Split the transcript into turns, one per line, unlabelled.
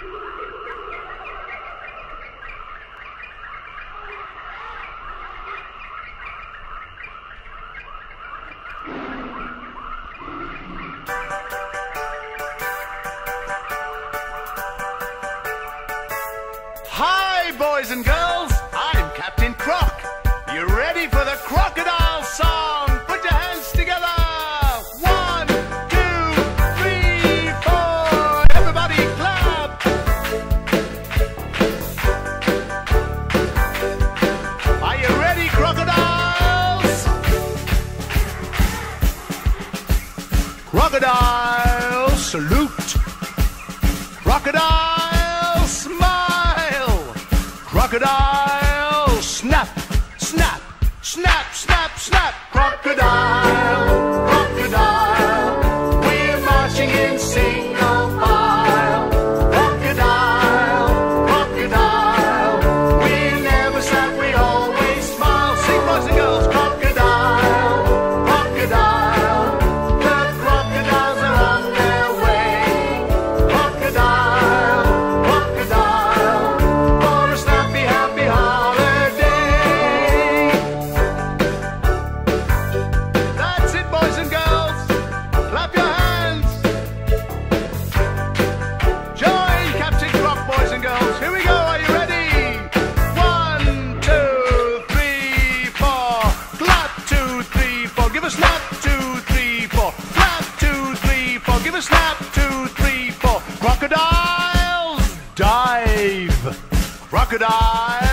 Hi, boys and girls, I'm Captain Croc. You ready for the Crocodile song? Put your hands together. 1, 2, 3, 4. Everybody clap. Are you ready, crocodiles? Crocodile salute. Crocodile smile. Crocodile snap, snap, snap, snap, snap. Crocodile, crocodile, we're marching in single file. Crocodile, crocodile, we never sad, we always smile. Sing, boys and girls. Crocodile, crocodile, the crocodiles are on their way. Crocodile, crocodile, for a snappy, happy holiday. That's it, boys and girls. Clap your hands. Join Captain Croc, boys and girls. Here we go. Are you ready? 1, 2, 3, 4. Clap, 2, 3, 4. Give a snap, 2, 3, 4. Clap, 2, 3, 4. Give a snap, 2, 3, 4. Crocodiles dive. Crocodile